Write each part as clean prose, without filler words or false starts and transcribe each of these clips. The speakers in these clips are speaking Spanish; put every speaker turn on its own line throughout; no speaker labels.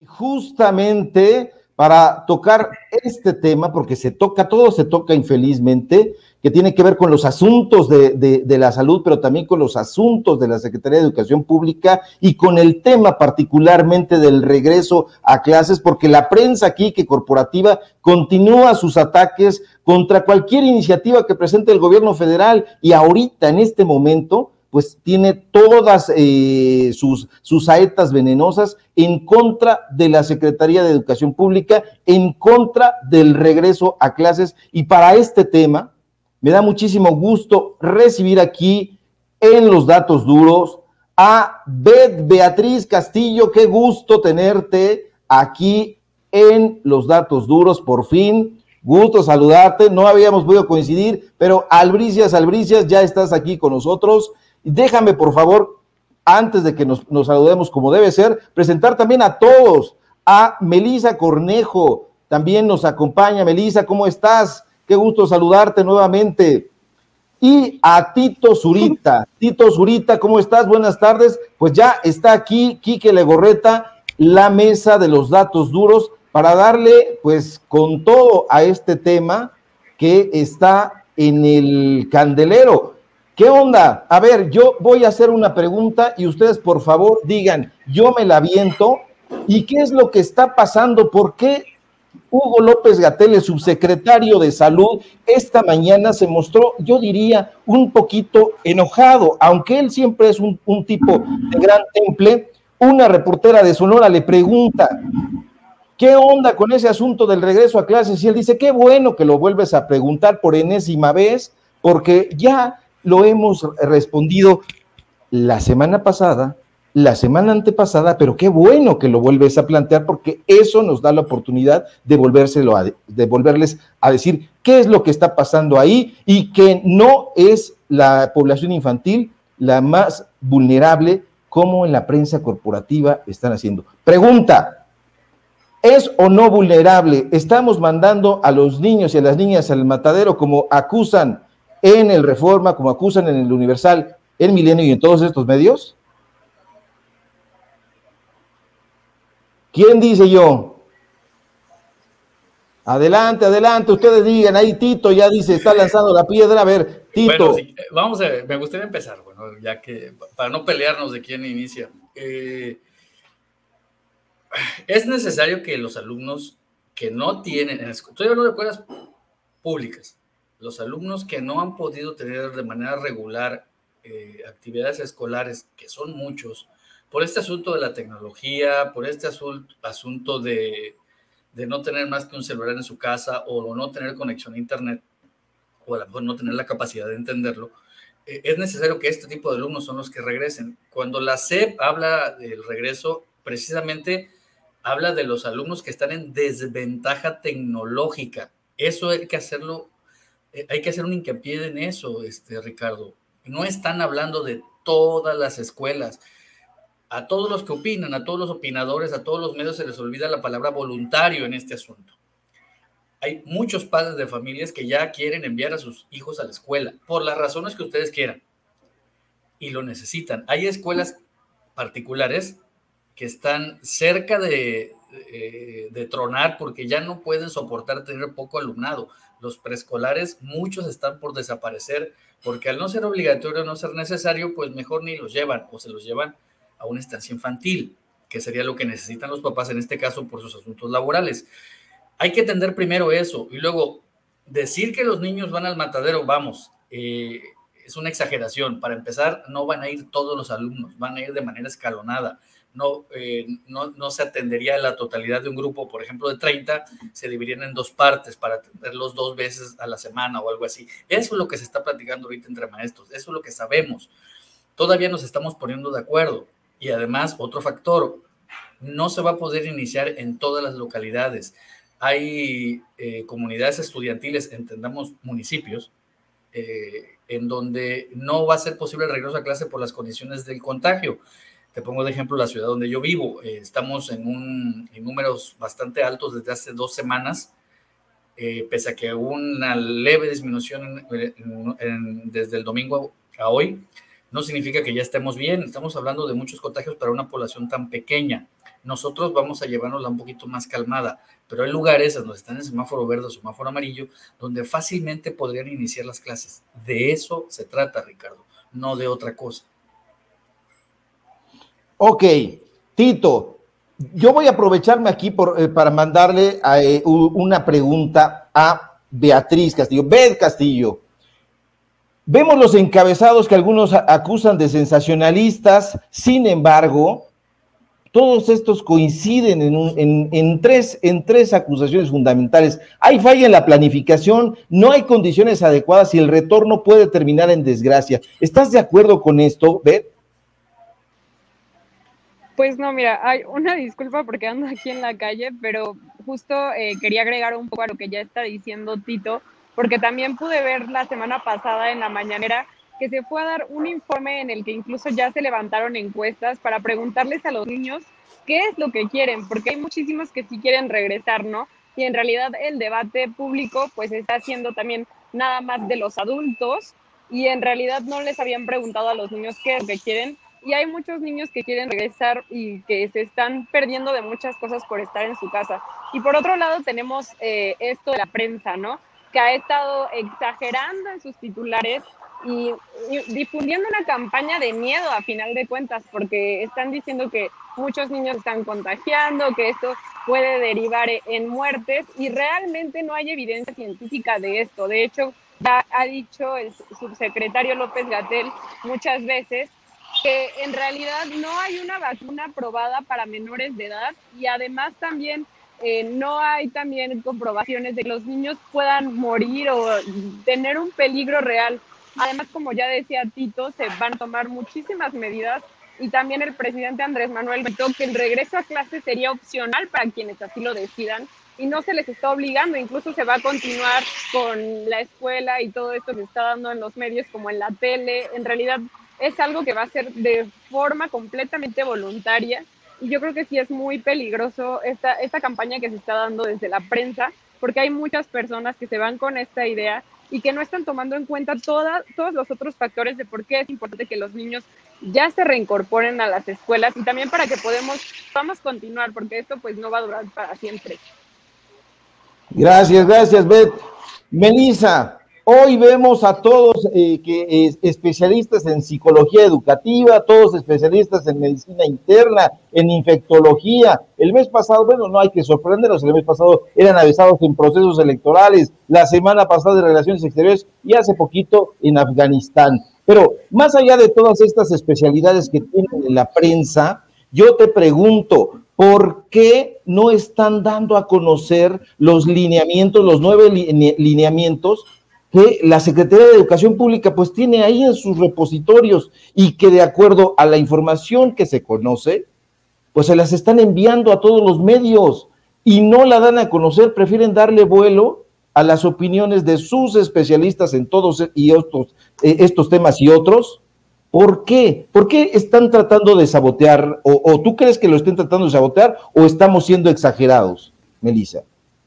Justamente para tocar este tema, porque todo se toca infelizmente, que tiene que ver con los asuntos de la salud, pero también con los asuntos de la Secretaría de Educación Pública y con el tema particularmente del regreso a clases, porque la prensa aquí, que corporativa, continúa sus ataques contra cualquier iniciativa que presente el gobierno federal, y ahorita, en este momento, pues tiene todas sus saetas venenosas en contra de la Secretaría de Educación Pública, en contra del regreso a clases. Y para este tema, me da muchísimo gusto recibir aquí en los datos duros a Beatriz Castillo. Qué gusto tenerte aquí en los datos duros, por fin. Gusto saludarte, no habíamos podido coincidir, pero Albricias, ya estás aquí con nosotros. Déjame, por favor, antes de que nos saludemos como debe ser, presentar también a todos, a Melisa Cornejo, también nos acompaña. Melisa, ¿cómo estás? Qué gusto saludarte nuevamente. Y a Tito Zurita. Tito Zurita, ¿cómo estás? Buenas tardes. Pues ya está aquí Quique Legorreta, la mesa de los datos duros, para darle pues con todo a este tema que está en el candelero. ¿Qué onda? A ver, yo voy a hacer una pregunta y ustedes por favor digan, yo me la aviento. ¿Y qué es lo que está pasando? ¿Por qué Hugo López-Gatell, el subsecretario de Salud, esta mañana se mostró, yo diría, un poquito enojado, aunque él siempre es un tipo de gran temple? Una reportera de Sonora le pregunta, ¿qué onda con ese asunto del regreso a clases? Y él dice, qué bueno que lo vuelves a preguntar por enésima vez, porque ya lo hemos respondido la semana pasada, la semana antepasada, pero qué bueno que lo vuelves a plantear, porque eso nos da la oportunidad de volverles a decir qué es lo que está pasando ahí, y que no es la población infantil la más vulnerable, como en la prensa corporativa están haciendo. Pregunta, ¿es o no vulnerable? ¿Estamos mandando a los niños y a las niñas al matadero, como acusan en el Reforma, como acusan en el Universal, el Milenio y en todos estos medios? ¿Quién dice yo? Adelante, ustedes digan. Ahí Tito ya dice, está lanzando la piedra. A ver, Tito.
Bueno, sí, vamos a ver, me gustaría empezar, bueno, ya que para no pelearnos de quién inicia. Es necesario que los alumnos que no tienen, estoy hablando de escuelas públicas, los alumnos que no han podido tener de manera regular actividades escolares, que son muchos, por este asunto de la tecnología, por este asunto de no tener más que un celular en su casa, o no tener conexión a internet, o a lo mejor no tener la capacidad de entenderlo, es necesario que este tipo de alumnos son los que regresen. Cuando la SEP habla del regreso, precisamente habla de los alumnos que están en desventaja tecnológica. Eso hay que hacerlo, hay que hacer un hincapié en eso, Ricardo. No están hablando de todas las escuelas. A todos los que opinan, a todos los opinadores, a todos los medios se les olvida la palabra voluntario en este asunto. Hay muchos padres de familias que ya quieren enviar a sus hijos a la escuela, por las razones que ustedes quieran, y lo necesitan. Hay escuelas particulares que están cerca de tronar, porque ya no pueden soportar tener poco alumnado. Los preescolares, muchos están por desaparecer, porque al no ser obligatorio, no ser necesario, pues mejor ni los llevan, o se los llevan a una estancia infantil, que sería lo que necesitan los papás en este caso por sus asuntos laborales. Hay que entender primero eso, y luego decir que los niños van al matadero, vamos, es una exageración. Para empezar, no van a ir todos los alumnos, van a ir de manera escalonada. No se atendería a la totalidad de un grupo, por ejemplo, de 30, se dividirían en dos partes para atenderlos 2 veces a la semana o algo así. Eso es lo que se está platicando ahorita entre maestros, eso es lo que sabemos. Todavía nos estamos poniendo de acuerdo. Y además, otro factor, no se va a poder iniciar en todas las localidades. Hay comunidades estudiantiles, entendamos municipios, en donde no va a ser posible el regreso a clase por las condiciones del contagio. Te pongo de ejemplo la ciudad donde yo vivo. Estamos en números bastante altos desde hace 2 semanas, pese a que hubo una leve disminución desde el domingo a hoy. no significa que ya estemos bien. Estamos hablando de muchos contagios para una población tan pequeña. Nosotros vamos a llevárnosla un poquito más calmada, pero hay lugares donde están en semáforo verde o semáforo amarillo, donde fácilmente podrían iniciar las clases. De eso se trata, Ricardo, no de otra cosa.
Ok, Tito, yo voy a aprovecharme aquí para mandarle una pregunta a Beatriz Castillo. Beth Castillo, vemos los encabezados que algunos acusan de sensacionalistas, sin embargo, todos estos coinciden en tres acusaciones fundamentales. Hay falla en la planificación, no hay condiciones adecuadas y el retorno puede terminar en desgracia. ¿Estás de acuerdo con esto, Beth?
Pues no, mira, hay una disculpa porque ando aquí en la calle, pero justo quería agregar un poco a lo que ya está diciendo Tito, porque también pude ver la semana pasada en la mañanera que se fue a dar un informe en el que incluso ya se levantaron encuestas para preguntarles a los niños qué es lo que quieren, porque hay muchísimos que sí quieren regresar, ¿no? Y en realidad el debate público pues está siendo también nada más de los adultos y en realidad no les habían preguntado a los niños qué es lo que quieren. Y hay muchos niños que quieren regresar y que se están perdiendo de muchas cosas por estar en su casa. Y por otro lado tenemos esto de la prensa, ¿no? Que ha estado exagerando en sus titulares y difundiendo una campaña de miedo a final de cuentas, porque están diciendo que muchos niños están contagiando, que esto puede derivar en muertes y realmente no hay evidencia científica de esto. De hecho, ya ha dicho el subsecretario López-Gatell muchas veces que en realidad no hay una vacuna aprobada para menores de edad y además también no hay también comprobaciones de que los niños puedan morir o tener un peligro real. Además, como ya decía Tito, se van a tomar muchísimas medidas y también el presidente Andrés Manuel dijo que el regreso a clases sería opcional para quienes así lo decidan y no se les está obligando, incluso se va a continuar con la escuela y todo esto que se está dando en los medios como en la tele. En realidad es algo que va a ser de forma completamente voluntaria y yo creo que sí es muy peligroso esta campaña que se está dando desde la prensa porque hay muchas personas que se van con esta idea y que no están tomando en cuenta todos los otros factores de por qué es importante que los niños ya se reincorporen a las escuelas y también para que podamos continuar porque esto pues no va a durar para siempre.
Gracias, Beth. Melissa, hoy vemos a todos especialistas en psicología educativa, todos especialistas en medicina interna, en infectología. El mes pasado, bueno, no hay que sorprendernos, el mes pasado eran avisados en procesos electorales, la semana pasada de relaciones exteriores y hace poquito en Afganistán. Pero más allá de todas estas especialidades que tienen en la prensa, yo te pregunto, ¿por qué no están dando a conocer los lineamientos, los 9 lineamientos que la Secretaría de Educación Pública pues tiene ahí en sus repositorios y que de acuerdo a la información que se conoce, pues se las están enviando a todos los medios y no la dan a conocer, prefieren darle vuelo a las opiniones de sus especialistas en todos y estos temas y otros? ¿Por qué? ¿Por qué están tratando de sabotear? ¿O tú crees que lo estén tratando de sabotear o estamos siendo exagerados, Melissa?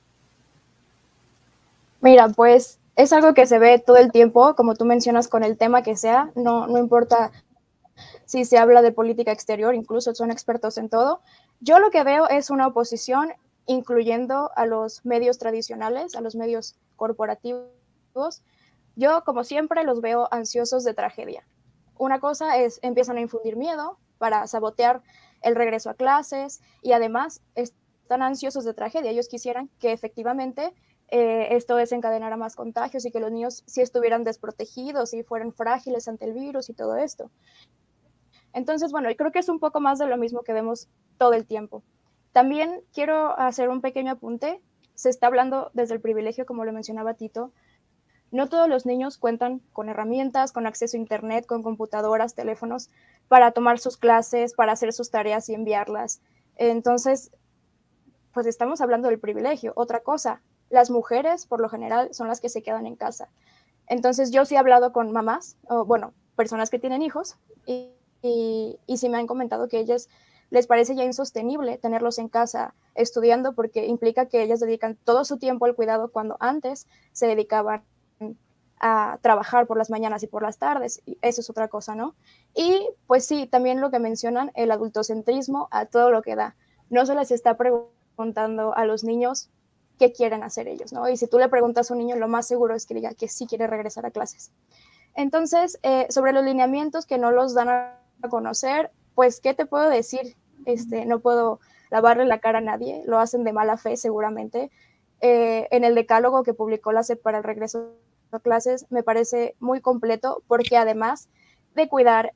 Mira, pues es algo que se ve todo el tiempo, como tú mencionas, con el tema que sea, no importa si se habla de política exterior, incluso son expertos en todo. Yo lo que veo es una oposición incluyendo a los medios tradicionales, a los medios corporativos. Yo, como siempre, los veo ansiosos de tragedia. Una cosa es, empiezan a infundir miedo para sabotear el regreso a clases y además están ansiosos de tragedia. Ellos quisieran que efectivamente esto desencadenara más contagios y que los niños sí estuvieran desprotegidos y fueran frágiles ante el virus y todo esto. Entonces, bueno, creo que es un poco más de lo mismo que vemos todo el tiempo. También quiero hacer un pequeño apunte. Se está hablando desde el privilegio, como lo mencionaba Tito. No todos los niños cuentan con herramientas, con acceso a internet, con computadoras, teléfonos, para tomar sus clases, para hacer sus tareas y enviarlas. Entonces, pues estamos hablando del privilegio. Otra cosa, las mujeres, por lo general, son las que se quedan en casa. Entonces, yo sí he hablado con mamás, o bueno, personas que tienen hijos, y sí me han comentado que ellas les parece ya insostenible tenerlos en casa estudiando porque implica que ellas dedican todo su tiempo al cuidado cuando antes se dedicaban a trabajar por las mañanas y por las tardes, y eso es otra cosa, ¿no? Y pues sí, también lo que mencionan, el adultocentrismo a todo lo que da. No se les está preguntando a los niños qué quieren hacer ellos, ¿no? Y si tú le preguntas a un niño, lo más seguro es que diga que sí quiere regresar a clases. Entonces, sobre los lineamientos que no los dan a conocer, pues, ¿qué te puedo decir? No puedo lavarle la cara a nadie, lo hacen de mala fe seguramente. En el decálogo que publicó la SEP para el regreso a clases me parece muy completo, porque además de cuidar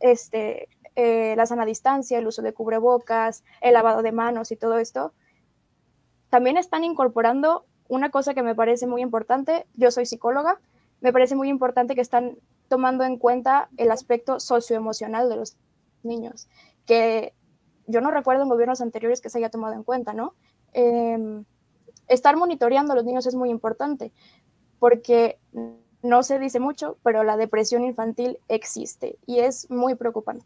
la sana distancia, el uso de cubrebocas, el lavado de manos y todo esto, también están incorporando una cosa que me parece muy importante. Yo soy psicóloga, me parece muy importante que están tomando en cuenta el aspecto socioemocional de los niños, que yo no recuerdo en gobiernos anteriores que se haya tomado en cuenta, ¿no? Estar monitoreando a los niños es muy importante, porque no se dice mucho, pero la depresión infantil existe y es muy preocupante.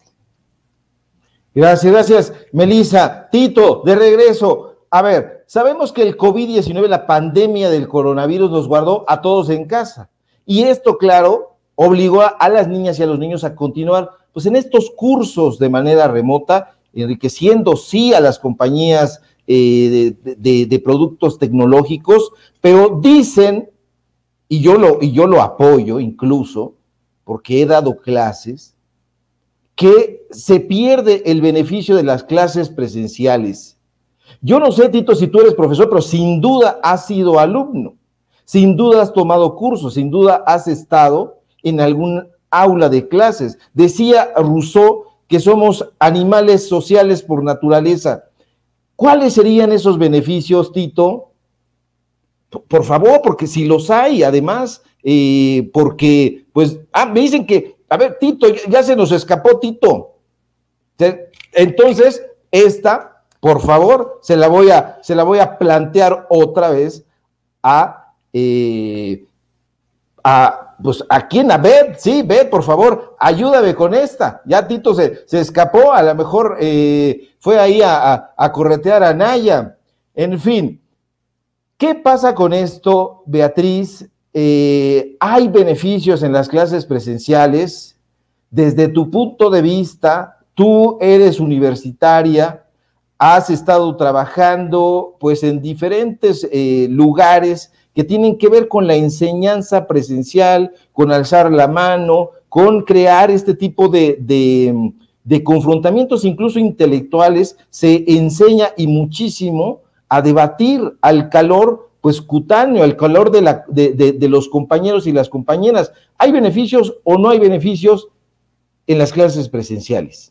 Gracias, Melissa. Tito, de regreso. A ver, sabemos que el COVID-19, la pandemia del coronavirus, nos guardó a todos en casa. Y esto, claro, obligó a las niñas y a los niños a continuar pues, en estos cursos de manera remota, enriqueciendo, sí, a las compañías de productos tecnológicos, pero dicen, y yo lo apoyo incluso, porque he dado clases, que se pierde el beneficio de las clases presenciales. Yo no sé, Tito, si tú eres profesor, pero sin duda has sido alumno, sin duda has tomado cursos, sin duda has estado en algún aula de clases. Decía Rousseau que somos animales sociales por naturaleza. ¿Cuáles serían esos beneficios, Tito? Por favor, porque si los hay, además, porque, pues, me dicen que, a ver, Tito, ya se nos escapó, Tito. Entonces, por favor, se la voy a plantear otra vez pues, ¿a quién? A Beth, sí, Beth, por favor, ayúdame con esta. Ya Tito se escapó, a lo mejor fue ahí a corretear a Naya. En fin, ¿qué pasa con esto, Beatriz? ¿Hay beneficios en las clases presenciales? Desde tu punto de vista, tú eres universitaria, has estado trabajando pues en diferentes lugares que tienen que ver con la enseñanza presencial, con alzar la mano, con crear este tipo de confrontamientos incluso intelectuales. Se enseña y muchísimo a debatir al calor pues cutáneo, al calor de los compañeros y las compañeras. ¿Hay beneficios o no hay beneficios en las clases presenciales?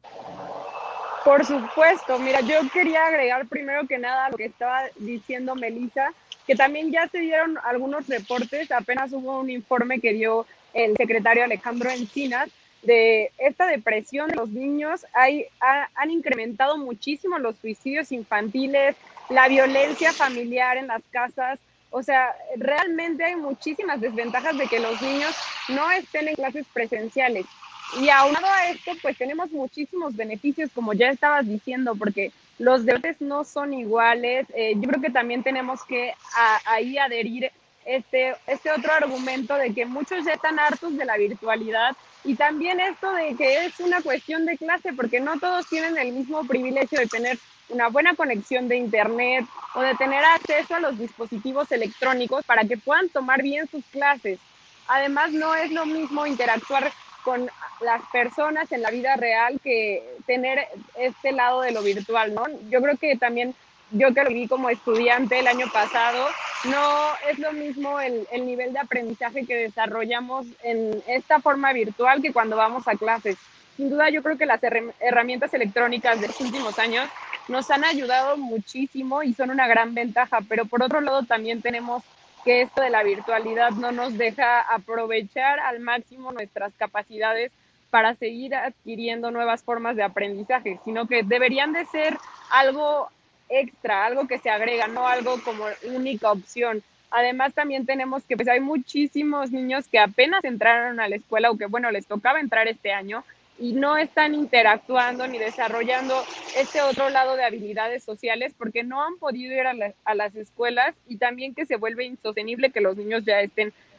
Por supuesto, mira, yo quería agregar primero que nada lo que estaba diciendo Melissa, que también ya se dieron algunos reportes, apenas hubo un informe que dio el secretario Alejandro Encinas de esta depresión de los niños. Han incrementado muchísimo los suicidios infantiles, la violencia familiar en las casas. O sea, realmente hay muchísimas desventajas de que los niños no estén en clases presenciales. Y aunado a esto, pues tenemos muchísimos beneficios, como ya estabas diciendo, porque los debates no son iguales. Yo creo que también tenemos que ahí adherir este otro argumento de que muchos ya están hartos de la virtualidad, y también esto de que es una cuestión de clase, porque no todos tienen el mismo privilegio de tener una buena conexión de internet o de tener acceso a los dispositivos electrónicos para que puedan tomar bien sus clases. Además, no es lo mismo interactuar con las personas en la vida real que tener este lado de lo virtual, ¿no? Yo creo que también, yo que lo vi como estudiante el año pasado, no es lo mismo el nivel de aprendizaje que desarrollamos en esta forma virtual que cuando vamos a clases. Sin duda, yo creo que las herramientas electrónicas de los últimos años nos han ayudado muchísimo y son una gran ventaja, pero por otro lado también tenemos que esto de la virtualidad no nos deja aprovechar al máximo nuestras capacidades para seguir adquiriendo nuevas formas de aprendizaje, sino que deberían de ser algo extra, algo que se agrega, no algo como única opción. Además, también tenemos que pues hay muchísimos niños que apenas entraron a la escuela o que, bueno, les tocaba entrar este año y no están interactuando ni desarrollando este otro lado de habilidades sociales porque no han podido ir a las escuelas, y también que se vuelve insostenible que los niños ya estén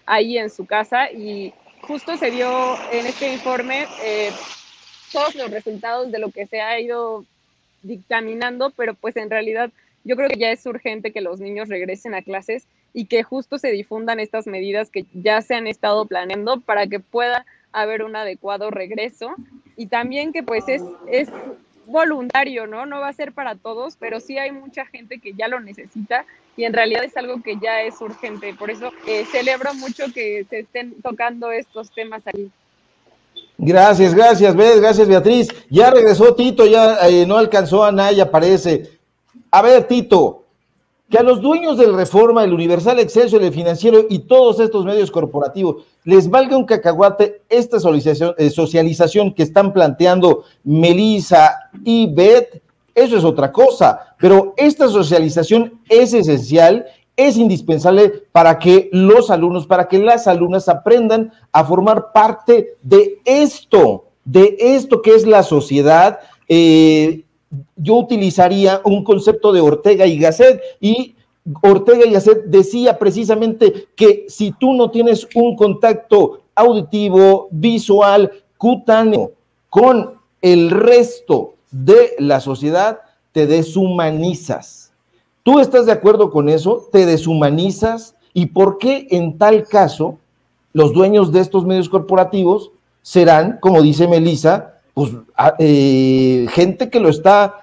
ahí en su casa, y justo se dio en este informe todos los resultados de lo que se ha ido dictaminando, pero pues en realidad yo creo que ya es urgente que los niños regresen a clases y que justo se difundan estas medidas que ya se han estado planeando para que pueda haber un adecuado regreso, y también que pues es voluntario, ¿no? No va a ser para todos, pero sí hay mucha gente que ya lo necesita y en realidad es algo que ya es urgente. Por eso celebro mucho que se estén tocando estos temas aquí.
Gracias, gracias Beatriz. Ya regresó Tito, ya no alcanzó a Naya, parece. A ver, Tito, que a los dueños del Reforma, el Universal, Excelsior, el Financiero y todos estos medios corporativos les valga un cacahuate esta socialización que están planteando Melissa y Beth, eso es otra cosa, pero esta socialización es esencial, es indispensable para que los alumnos, para que las alumnas aprendan a formar parte de esto que es la sociedad. Yo utilizaría un concepto de Ortega y Gasset, y Ortega y Gasset decía precisamente que si tú no tienes un contacto auditivo, visual, cutáneo con el resto de la sociedad, te deshumanizas. ¿Tú estás de acuerdo con eso? ¿Te deshumanizas? ¿Y por qué en tal caso los dueños de estos medios corporativos serán, como dice Melissa, pues gente que lo está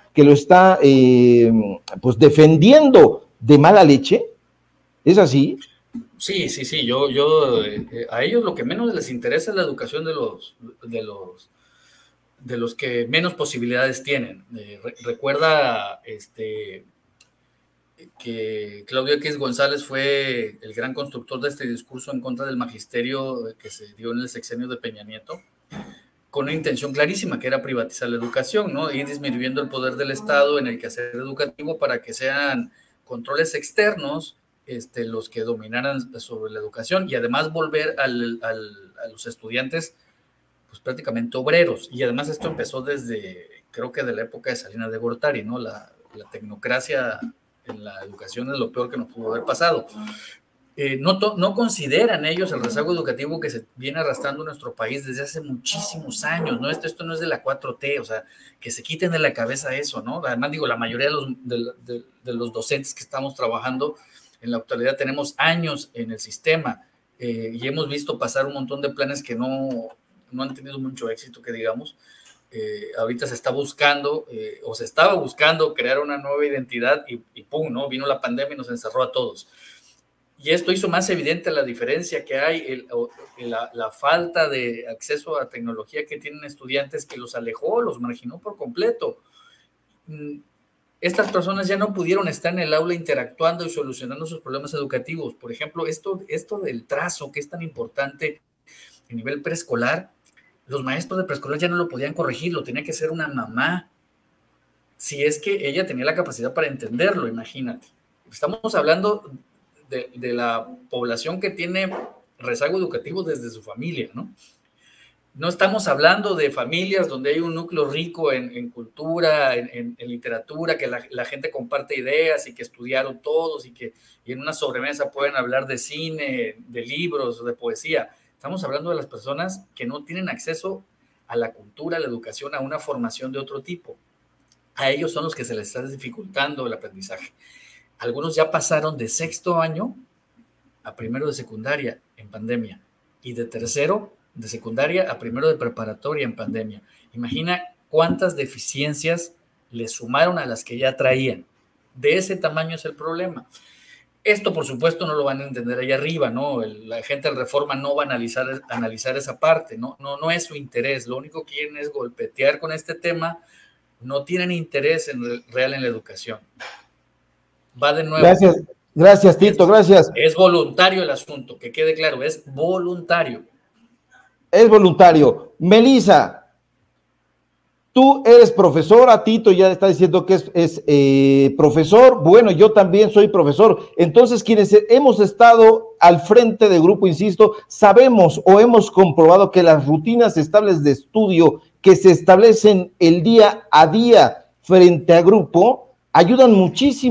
pues defendiendo de mala leche? ¿Es así?
Sí, yo a ellos lo que menos les interesa es la educación de los que menos posibilidades tienen. Recuerda que Claudio X González fue el gran constructor de este discurso en contra del magisterio que se dio en el sexenio de Peña Nieto, con una intención clarísima, que era privatizar la educación, ¿no? Ir disminuyendo el poder del Estado en el quehacer educativo para que sean controles externos los que dominaran sobre la educación, y además volver a los estudiantes pues prácticamente obreros. Y además esto empezó desde, creo que de la época de Salinas de Gortari, ¿no? La tecnocracia en la educación es lo peor que nos pudo haber pasado. No consideran ellos el rezago educativo que se viene arrastrando en nuestro país desde hace muchísimos años, ¿no? Esto no es de la 4T, o sea, que se quiten de la cabeza eso, ¿no? Además, digo, la mayoría de los docentes que estamos trabajando en la actualidad tenemos años en el sistema, y hemos visto pasar un montón de planes que no han tenido mucho éxito, que digamos. Ahorita se está buscando, o se estaba buscando crear una nueva identidad y ¡pum!, ¿no? Vino la pandemia y nos encerró a todos. Y esto hizo más evidente la diferencia que hay, la falta de acceso a tecnología que tienen estudiantes, que los alejó, los marginó por completo. Estas personas ya no pudieron estar en el aula interactuando y solucionando sus problemas educativos. Por ejemplo, esto del trazo, que es tan importante a nivel preescolar, los maestros de preescolar ya no lo podían corregir, lo tenía que hacer una mamá, si es que ella tenía la capacidad para entenderlo, imagínate. Estamos hablando de la población que tiene rezago educativo desde su familia, ¿no? No estamos hablando de familias donde hay un núcleo rico en cultura, en literatura, que la gente comparte ideas y que estudiaron todos y en una sobremesa pueden hablar de cine, de libros, de poesía. Estamos hablando de las personas que no tienen acceso a la cultura, a la educación, a una formación de otro tipo. A ellos son los que se les está dificultando el aprendizaje. Algunos ya pasaron de sexto año a primero de secundaria en pandemia, y de tercero de secundaria a primero de preparatoria en pandemia. Imagina cuántas deficiencias le sumaron a las que ya traían. De ese tamaño es el problema. Esto, por supuesto, no lo van a entender allá arriba, ¿no? La gente del Reforma no va a analizar esa parte, no es su interés. Lo único que quieren es golpetear con este tema. No tienen interés real en la educación. Va de nuevo.
Gracias, Tito, gracias.
Es voluntario el asunto, que quede claro, es voluntario.
Es voluntario. Melissa, tú eres profesora, Tito ya está diciendo que es profesor. Bueno, yo también soy profesor. Entonces, quienes hemos estado al frente del grupo, insisto, sabemos o hemos comprobado que las rutinas estables de estudio que se establecen el día a día frente a grupo ayudan muchísimo.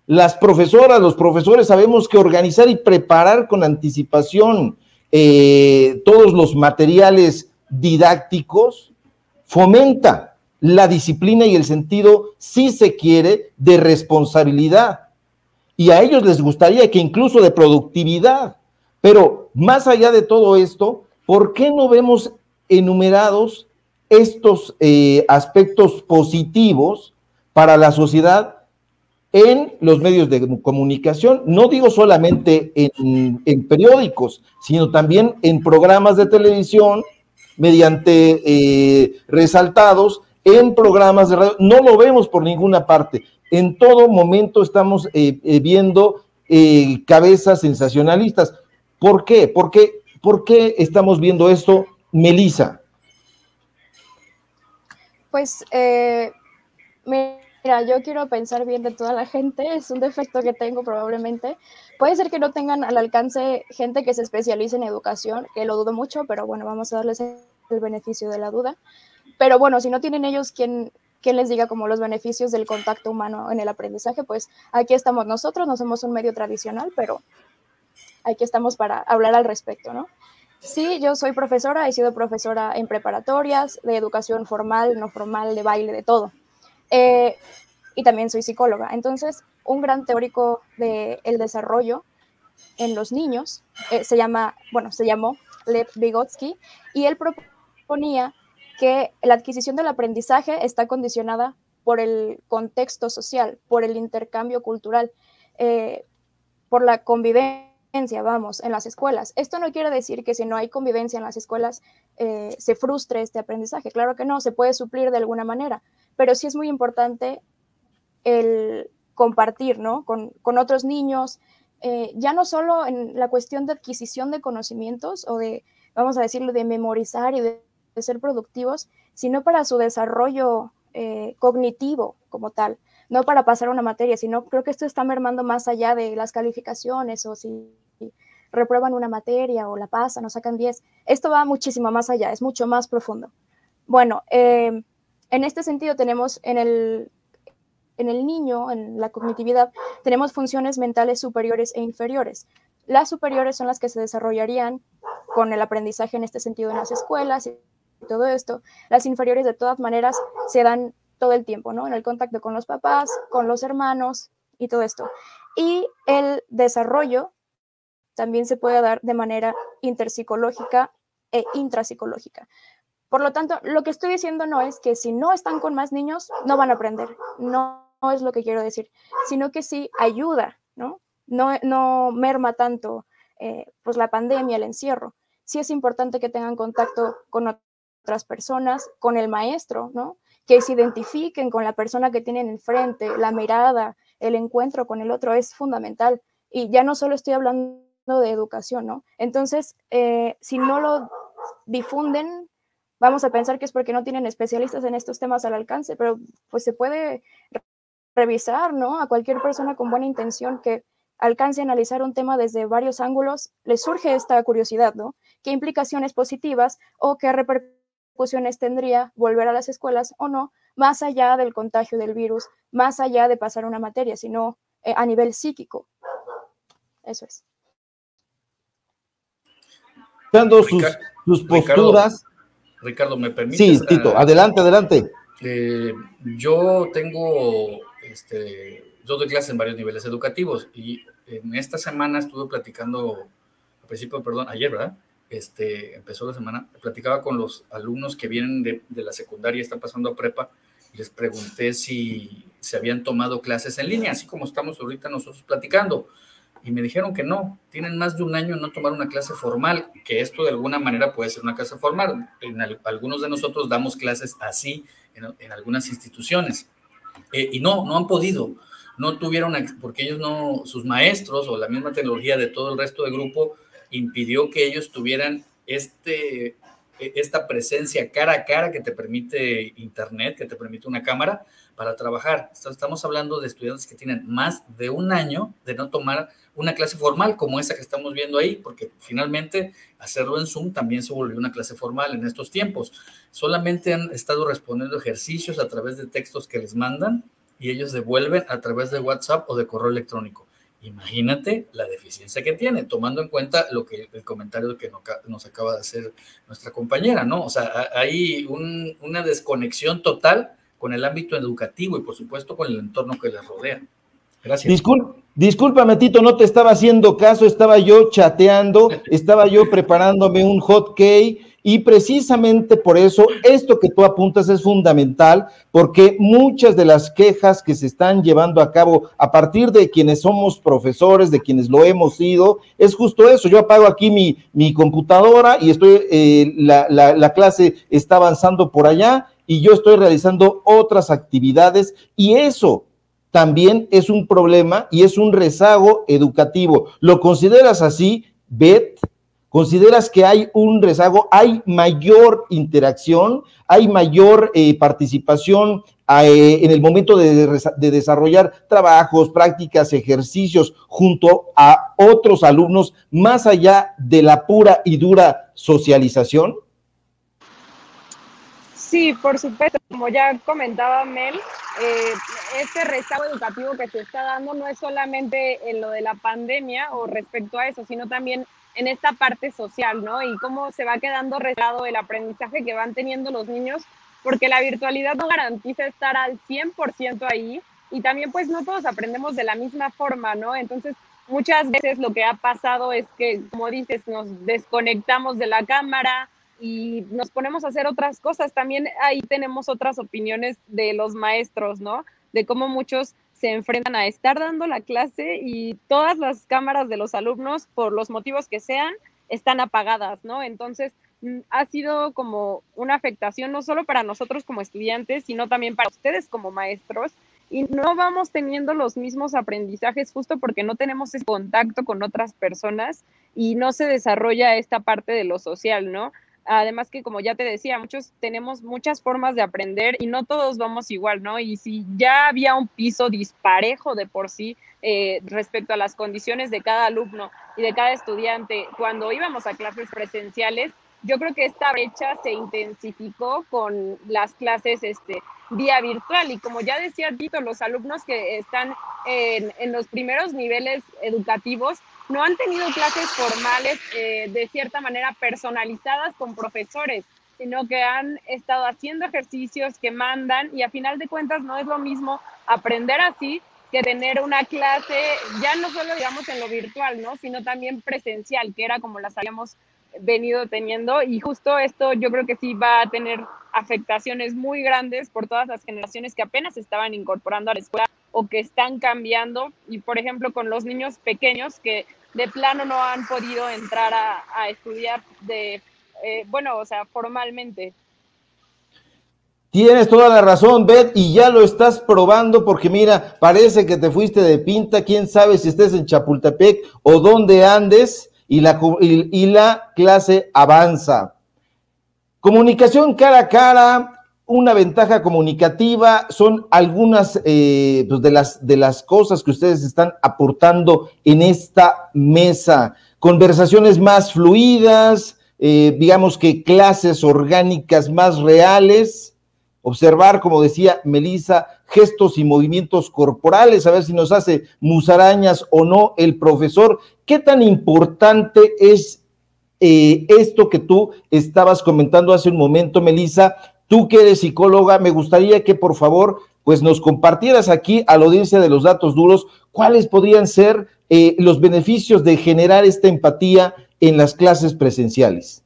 Las profesoras, los profesores sabemos que organizar y preparar con anticipación todos los materiales didácticos fomenta la disciplina y el sentido, si se quiere, de responsabilidad. Y a ellos les gustaría que incluso de productividad. Pero más allá de todo esto, ¿por qué no vemos enumerados estos aspectos positivos para la sociedad en los medios de comunicación? No digo solamente en periódicos, sino también en programas de televisión, mediante resaltados, en programas de radio. No lo vemos por ninguna parte. En todo momento estamos viendo cabezas sensacionalistas. ¿Por qué? ¿Por qué estamos viendo esto, Melissa?
Pues, mira, yo quiero pensar bien de toda la gente, es un defecto que tengo probablemente. Puede ser que no tengan al alcance gente que se especialice en educación, que lo dudo mucho, pero bueno, vamos a darles el beneficio de la duda. Pero bueno, si no tienen ellos quien les diga como los beneficios del contacto humano en el aprendizaje, pues aquí estamos nosotros, no somos un medio tradicional, pero aquí estamos para hablar al respecto, ¿no? Sí, yo soy profesora, he sido profesora en preparatorias, de educación formal, no formal, de baile, de todo. Y también soy psicóloga. Entonces, un gran teórico del desarrollo en los niños se llamó Lev Vygotsky, y él proponía que la adquisición del aprendizaje está condicionada por el contexto social, por el intercambio cultural, por la convivencia, vamos, en las escuelas. Esto no quiere decir que si no hay convivencia en las escuelas se frustre este aprendizaje. Claro que no, se puede suplir de alguna manera, pero sí es muy importante el compartir, ¿no? con otros niños, ya no solo en la cuestión de adquisición de conocimientos o de, vamos a decirlo, de memorizar y de ser productivos, sino para su desarrollo cognitivo como tal, no para pasar una materia, sino creo que esto está mermando más allá de las calificaciones o si reprueban una materia o la pasan o sacan 10. Esto va muchísimo más allá, es mucho más profundo. Bueno, en este sentido tenemos en el niño, en la cognitividad, tenemos funciones mentales superiores e inferiores. Las superiores son las que se desarrollarían con el aprendizaje en este sentido en las escuelas y todo esto. Las inferiores de todas maneras se dan todo el tiempo, ¿no? En el contacto con los papás, con los hermanos y todo esto. Y el desarrollo también se puede dar de manera interpsicológica e intrapsicológica. Por lo tanto, lo que estoy diciendo no es que si no están con más niños, no van a aprender. No es lo que quiero decir, sino que sí ayuda, ¿no? No merma tanto pues la pandemia, el encierro. Sí es importante que tengan contacto con otras personas, con el maestro, ¿no? Que se identifiquen con la persona que tienen enfrente, la mirada, el encuentro con el otro es fundamental. Y ya no solo estoy hablando de educación, ¿no? Entonces, si no lo difunden, vamos a pensar que es porque no tienen especialistas en estos temas al alcance, pero pues se puede revisar, ¿no? A cualquier persona con buena intención que alcance a analizar un tema desde varios ángulos, le surge esta curiosidad, ¿no? ¿Qué implicaciones positivas o qué repercusiones tendría volver a las escuelas o no, más allá del contagio del virus, más allá de pasar una materia, sino a nivel psíquico? Eso es.
Dando sus posturas.
Ricardo, ¿me permites?
Sí, Tito, adelante.
Yo tengo, yo doy clases en varios niveles educativos y en esta semana estuve platicando, ayer, ¿verdad? Empezó la semana, platicaba con los alumnos que vienen de la secundaria y están pasando a prepa, y les pregunté si se habían tomado clases en línea, así como estamos ahorita nosotros platicando. Y me dijeron que no, tienen más de un año en no tomar una clase formal, que esto de alguna manera puede ser una clase formal. Algunos de nosotros damos clases así en algunas instituciones. Y no han podido, no tuvieron, porque ellos sus maestros o la misma tecnología de todo el resto del grupo impidió que ellos tuvieran esta presencia cara a cara que te permite internet, que te permite una cámara para trabajar. Estamos hablando de estudiantes que tienen más de un año de no tomar una clase formal como esa que estamos viendo ahí, porque finalmente hacerlo en Zoom también se volvió una clase formal en estos tiempos. Solamente han estado respondiendo ejercicios a través de textos que les mandan y ellos devuelven a través de WhatsApp o de correo electrónico. Imagínate la deficiencia que tiene, tomando en cuenta el comentario que nos acaba de hacer nuestra compañera, ¿no? O sea, hay una desconexión total con el ámbito educativo y, por supuesto, con el entorno que les rodea. Gracias.
Discúlpame, Tito, no te estaba haciendo caso, estaba yo chateando, estaba yo preparándome un hot cake, y precisamente por eso esto que tú apuntas es fundamental, porque muchas de las quejas que se están llevando a cabo a partir de quienes somos profesores, de quienes lo hemos sido, es justo eso. Yo apago aquí mi computadora y la clase está avanzando por allá y yo estoy realizando otras actividades, y eso también es un problema y es un rezago educativo. ¿Lo consideras así, Beth? ¿Consideras que hay un rezago, hay mayor interacción, hay mayor participación en el momento de desarrollar trabajos, prácticas, ejercicios junto a otros alumnos, más allá de la pura y dura socialización?
Sí, por supuesto, como ya comentaba Mel, este rezago educativo que se está dando no es solamente en lo de la pandemia o respecto a eso, sino también en esta parte social, ¿no? Y cómo se va quedando rezagado el aprendizaje que van teniendo los niños, porque la virtualidad no garantiza estar al 100% ahí, y también pues no todos aprendemos de la misma forma, ¿no? Entonces, muchas veces lo que ha pasado es que, como dices, nos desconectamos de la cámara y nos ponemos a hacer otras cosas. También ahí tenemos otras opiniones de los maestros, ¿no? De cómo muchos se enfrentan a estar dando la clase y todas las cámaras de los alumnos, por los motivos que sean, están apagadas, ¿no? Entonces, ha sido como una afectación no solo para nosotros como estudiantes, sino también para ustedes como maestros, y no vamos teniendo los mismos aprendizajes justo porque no tenemos ese contacto con otras personas y no se desarrolla esta parte de lo social, ¿no? Además que, como ya te decía, muchos tenemos muchas formas de aprender y no todos vamos igual, ¿no? Y si ya había un piso disparejo de por sí respecto a las condiciones de cada alumno y de cada estudiante cuando íbamos a clases presenciales, yo creo que esta brecha se intensificó con las clases vía virtual. Y como ya decía Tito, los alumnos que están en los primeros niveles educativos no han tenido clases formales de cierta manera personalizadas con profesores, sino que han estado haciendo ejercicios que mandan, y a final de cuentas no es lo mismo aprender así que tener una clase, ya no solo digamos en lo virtual, ¿no? Sino también presencial, que era como las habíamos venido teniendo, y justo esto yo creo que sí va a tener afectaciones muy grandes por todas las generaciones que apenas estaban incorporando a la escuela o que están cambiando, y por ejemplo con los niños pequeños que de plano no han podido entrar a estudiar formalmente.
Tienes toda la razón, Beth, y ya lo estás probando porque mira, parece que te fuiste de pinta, quién sabe si estés en Chapultepec o dónde andes, y la clase avanza. Comunicación cara a cara, una ventaja comunicativa, son algunas de las cosas que ustedes están aportando en esta mesa. Conversaciones más fluidas, digamos que clases orgánicas más reales. Observar, como decía Melissa, gestos y movimientos corporales, a ver si nos hace musarañas o no el profesor. ¿Qué tan importante es esto que tú estabas comentando hace un momento, Melissa? Tú que eres psicóloga, me gustaría que por favor pues nos compartieras aquí a la audiencia de los datos duros cuáles podrían ser los beneficios de generar esta empatía en las clases presenciales.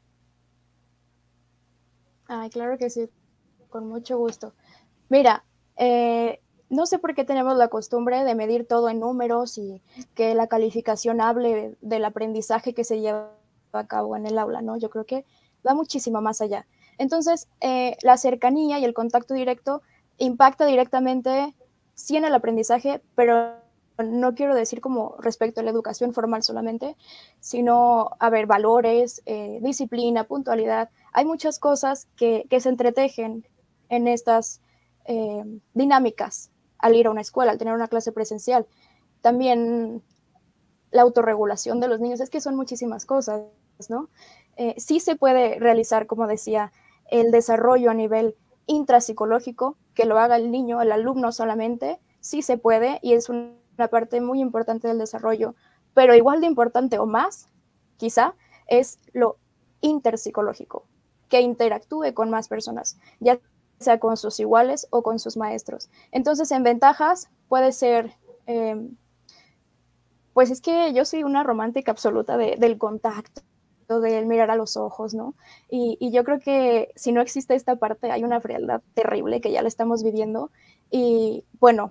Ay, claro que sí. Con mucho gusto. Mira, no sé por qué tenemos la costumbre de medir todo en números y que la calificación hable del aprendizaje que se lleva a cabo en el aula, ¿no? Yo creo que va muchísimo más allá. Entonces, la cercanía y el contacto directo impacta directamente, sí, en el aprendizaje, pero no quiero decir como respecto a la educación formal solamente, sino, a ver, valores, disciplina, puntualidad. Hay muchas cosas que se entretejen en estas dinámicas al ir a una escuela, al tener una clase presencial. También la autorregulación de los niños, es que son muchísimas cosas, ¿no? Sí se puede realizar, como decía, el desarrollo a nivel intrapsicológico, que lo haga el niño, el alumno solamente, sí se puede y es una parte muy importante del desarrollo, pero igual de importante o más, quizá, es lo interpsicológico, que interactúe con más personas, ya sea con sus iguales o con sus maestros. Entonces, en ventajas puede ser, pues es que yo soy una romántica absoluta del contacto, del mirar a los ojos, ¿no? Y yo creo que si no existe esta parte, hay una frialdad terrible que ya la estamos viviendo. Y bueno,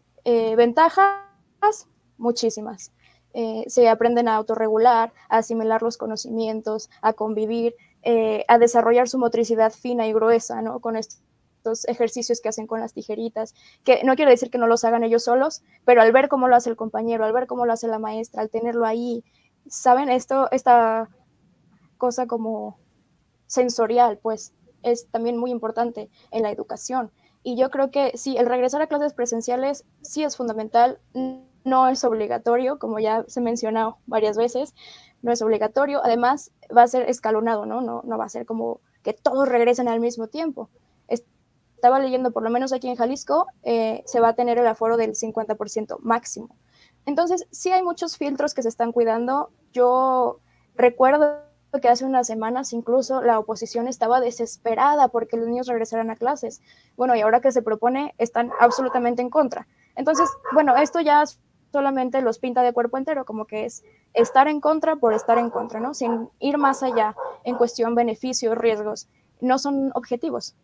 ventajas, muchísimas. Se aprenden a autorregular, a asimilar los conocimientos, a convivir, a desarrollar su motricidad fina y gruesa, ¿no? Con estos ejercicios que hacen con las tijeritas, que no quiero decir que no los hagan ellos solos, pero al ver cómo lo hace el compañero, al ver cómo lo hace la maestra, al tenerlo ahí, ¿saben? Esta cosa como sensorial, pues, es también muy importante en la educación. Y yo creo que sí, el regresar a clases presenciales sí es fundamental, no es obligatorio, como ya se mencionó varias veces, no es obligatorio, además va a ser escalonado, ¿no? No va a ser como que todos regresen al mismo tiempo. Estaba leyendo, por lo menos aquí en Jalisco, se va a tener el aforo del 50% máximo. Entonces, sí hay muchos filtros que se están cuidando. Yo recuerdo que hace unas semanas incluso la oposición estaba desesperada porque los niños regresaran a clases. Bueno, y ahora que se propone, están absolutamente en contra. Entonces, bueno, esto ya solamente los pinta de cuerpo entero, como que es estar en contra por estar en contra, ¿no? Sin ir más allá en cuestión beneficios, riesgos. No son objetivos.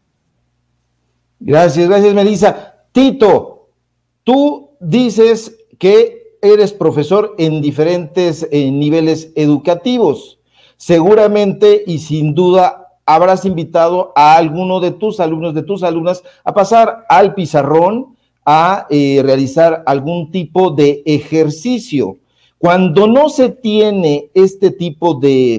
Gracias, Melissa. Tito, tú dices que eres profesor en diferentes niveles educativos. Seguramente y sin duda habrás invitado a alguno de tus alumnos, de tus alumnas, a pasar al pizarrón a realizar algún tipo de ejercicio. Cuando no se tiene este tipo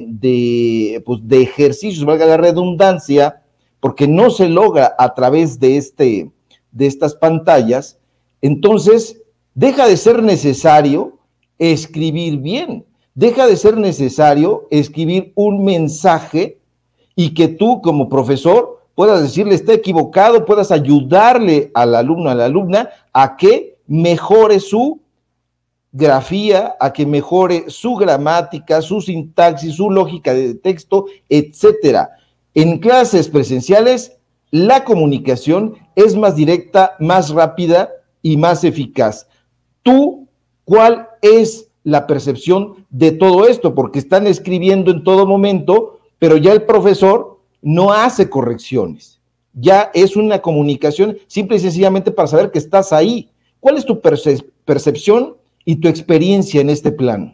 de ejercicios, valga la redundancia, porque no se logra a través de estas pantallas, entonces deja de ser necesario escribir bien, deja de ser necesario escribir un mensaje y que tú como profesor puedas decirle está equivocado, puedas ayudarle al alumno, a la alumna a que mejore su grafía, a que mejore su gramática, su sintaxis, su lógica de texto, etcétera. En clases presenciales, la comunicación es más directa, más rápida y más eficaz. ¿Tú cuál es la percepción de todo esto? Porque están escribiendo en todo momento, pero ya el profesor no hace correcciones. Ya es una comunicación simple y sencillamente para saber que estás ahí. ¿Cuál es tu percepción y tu experiencia en este plano?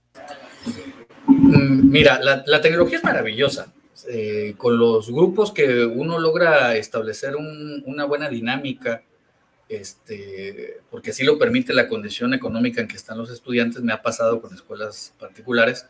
Mira, la tecnología es maravillosa. Con los grupos que uno logra establecer una buena dinámica, porque así lo permite la condición económica en que están los estudiantes, me ha pasado con escuelas particulares,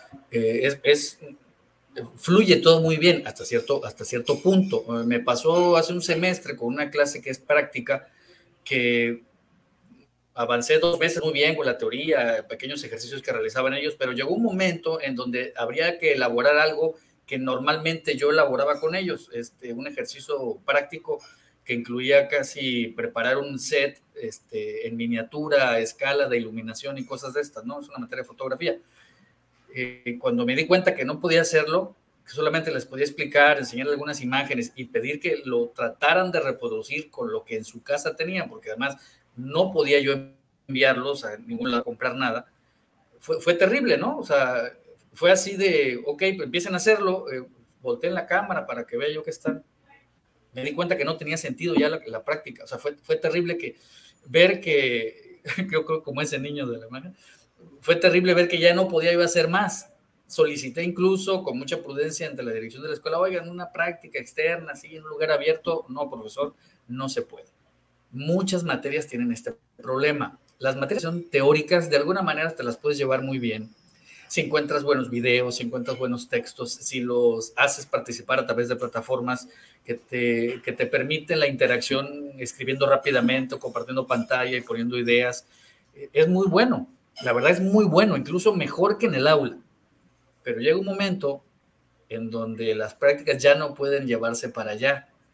fluye todo muy bien hasta cierto punto. Me pasó hace un semestre con una clase que es práctica, que avancé 2 meses muy bien con la teoría, pequeños ejercicios que realizaban ellos, pero llegó un momento en donde habría que elaborar algo que normalmente yo elaboraba con ellos, un ejercicio práctico que incluía casi preparar un set en miniatura, a escala de iluminación y cosas de estas, ¿no? Es una materia de fotografía. Cuando me di cuenta que no podía hacerlo, que solamente les podía explicar, enseñar algunas imágenes y pedir que lo trataran de reproducir con lo que en su casa tenían, porque además no podía yo enviarlos a ningún lado a comprar nada, fue terrible, ¿no? O sea, fue así de, ok, pues empiecen a hacerlo, volteen la cámara para que vea yo que están. Me di cuenta que no tenía sentido ya la práctica, o sea, fue terrible ver que, creo como ese niño de la mano, fue terrible ver que ya no podía yo hacer más. Solicité incluso con mucha prudencia ante la dirección de la escuela, oigan, una práctica externa, así en un lugar abierto. No, profesor, no se puede. Muchas materias tienen este problema. Las materias son teóricas, de alguna manera te las puedes llevar muy bien. Si encuentras buenos videos, si encuentras buenos textos, si los haces participar a través de plataformas que te permiten la interacción escribiendo rápidamente o compartiendo pantalla y poniendo ideas, es muy bueno. La verdad es muy bueno, incluso mejor que en el aula. Pero llega un momento en donde las prácticas ya no pueden llevarse para allá.